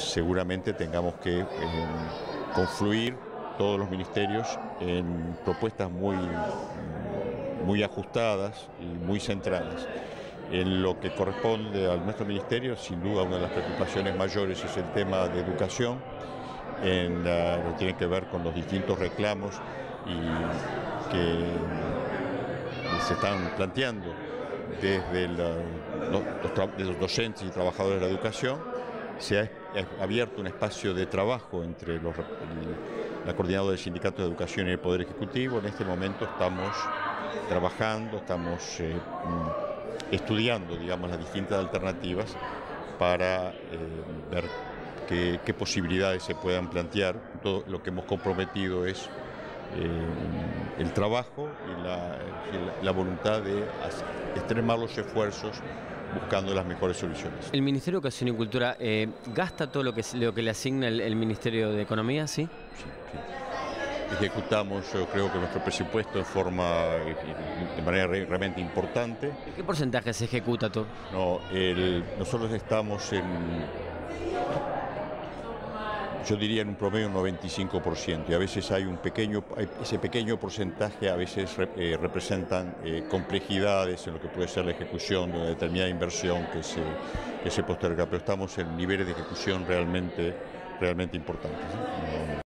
seguramente tengamos que confluir todos los ministerios en propuestas muy ajustadas y muy centradas. En lo que corresponde a nuestro ministerio, sin duda una de las preocupaciones mayores es el tema de educación, lo que tiene que ver con los distintos reclamos que se están planteando desde los docentes y trabajadores de la educación. Se ha abierto un espacio de trabajo entre la coordinadora del Sindicato de Educación y el Poder Ejecutivo. En este momento estamos trabajando, estamos estudiando, digamos, las distintas alternativas para ver qué posibilidades se puedan plantear. Todo lo que hemos comprometido es el trabajo y la voluntad de extremar los esfuerzos buscando las mejores soluciones. ¿El Ministerio de Educación y Cultura gasta todo lo que le asigna el Ministerio de Economía, sí? Sí, sí. Ejecutamos, yo creo que nuestro presupuesto de manera realmente importante. ¿Qué porcentaje se ejecuta todo? No, nosotros estamos yo diría en un promedio un 95%, y a veces hay ese pequeño porcentaje a veces representan complejidades en lo que puede ser la ejecución de una determinada inversión que se posterga, pero estamos en niveles de ejecución realmente importantes, ¿sí?